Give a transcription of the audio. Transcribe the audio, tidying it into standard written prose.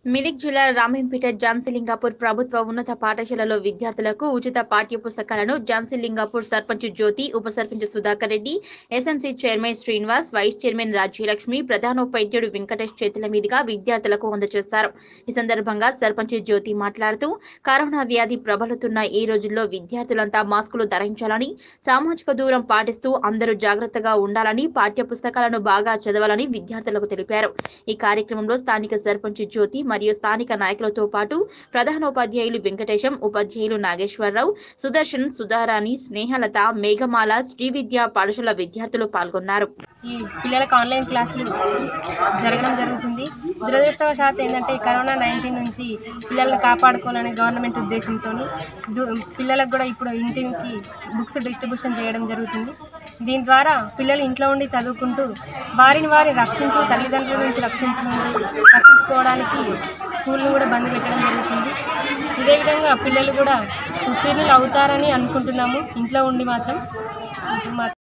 మెదక్ జిల్లా రామేంపేట ఝాన్సీలింగాపూర్ ప్రభుత్వ ఉన్నత పాఠశాలలో విద్యార్థులకు ఉచిత పాఠ్య పుస్తకాలను ఝాన్సీలింగాపూర్ సర్పంచ్ జ్యోతి, ఉప sarpanch Sudhakar Reddy, SMC chairman Srinivas, vice chairman Rajyalakshmi, ప్రధానోపాధ్యాయుడు వెంకటేష్ చేతుల మీదుగా విద్యార్థులకు అందజేశారు. ఈ సందర్భంగా సర్పంచ్ జ్యోతి మాట్లాడుతూ, కరోనా వ్యాధి ప్రబలుతున్న ఈ రోజుల్లో విద్యార్థులంతా మాస్కులు ధరించాలని, సామాజిక దూరం పాటిస్తూ అందరూ జాగ్రత్తగా ఉండాలని, పాఠ్య పుస్తకాలను బాగా చదవాలని విద్యార్థులకు తెలిపారు. ఈ కార్యక్రమంలో స్థానిక సర్పంచ్ జ్యోతి మరియు స్థానిక నాయకులతో పాటు ప్రధానోపాధ్యాయులు వెంకటేశం, ఉపాధ్యాయులు నాగేశ్వరరావు, సుదర్శన్, సుధారాణి, స్నేహలత, మేఘమాల, శ్రీవిద్య పాఠశాల విద్యార్థులు పాల్గొన్నారు. ఈ పిల్లలకు ఆన్లైన్ క్లాసులు జరగడం జరుగుతుంది. దురదృష్టవశాత్తు ఏంటంటే కరోనా 19 నుంచి పిల్లల్ని కాపాడుకోవాలనే గవర్నమెంట్ ఉద్దేశంతో పిల్లలకు కూడా ఇప్పుడు ఇంటికి బుక్స్ డిస్ట్రిబ్యూషన్ చేయడం జరుగుతుంది. దీని ద్వారా పిల్లలు ఇంట్లో ఉండి చదువుకుంటూ వారిని తల్లిదండ్రుల నుంచి రక్షించుకోవడానికి స్కూల్ను కూడా బంద్ పెట్టడం జరుగుతుంది. ఇదే విధంగా పిల్లలు కూడా ఉత్తీర్ణులు అవుతారని అనుకుంటున్నాము. ఇంట్లో ఉండి మాత్రం